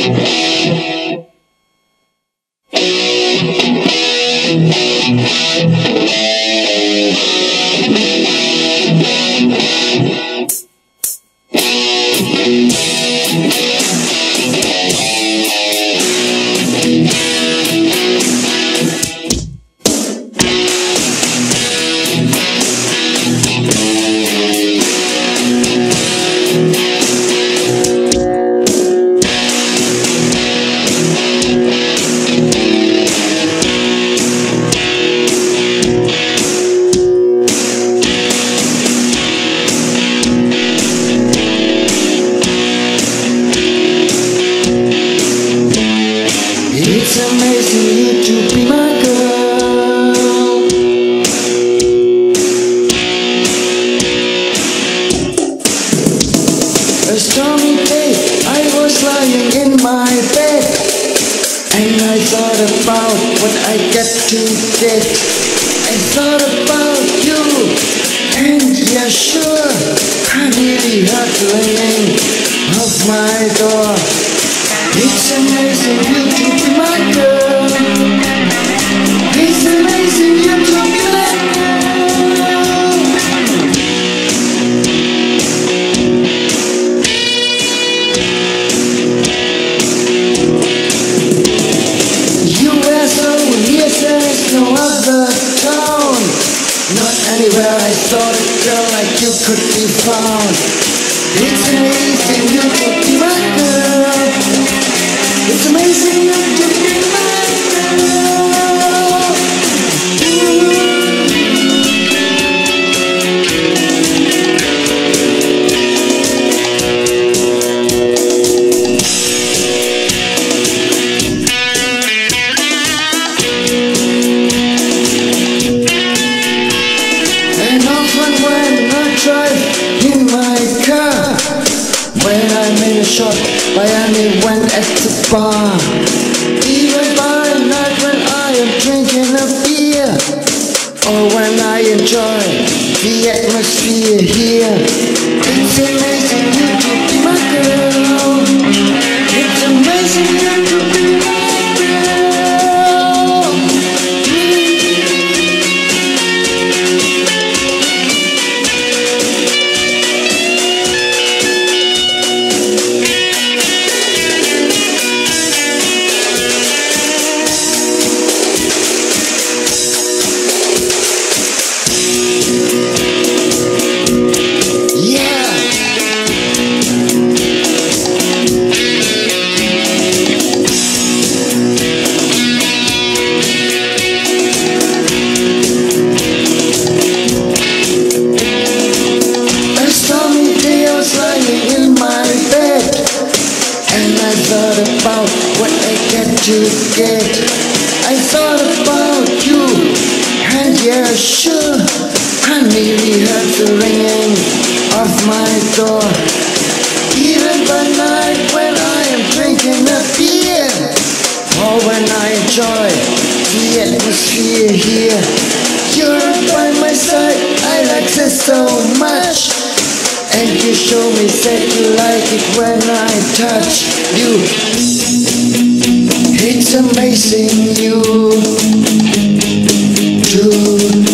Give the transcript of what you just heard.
It's amazing you to be my girl. A stormy day, I was lying in my bed, and I thought about what I get to get. I thought about you, and yeah, sure, I really heard the ringing of my door. It's amazing you to be my girl. It's amazing you to be my girl. You were so near, there's no other town. Not anywhere I thought a girl like you could be found. It's amazing you to be my girl. It's amazing you to be my girl. And often when I drive in my car, when I'm in a shop by anyone at the bar, even by night when I am drinking a beer, or when I enjoy the atmosphere here. It's amazing you to be my girl. It's amazing you to be my girl. I thought about what I get to get. I thought about you, and yeah, sure, I nearly heard the ringing of my door. Even by night when I am drinking a beer, or when I enjoy the atmosphere here. You're by my side, I like this so much. And you show me that you like it when I touch you. It's amazing you to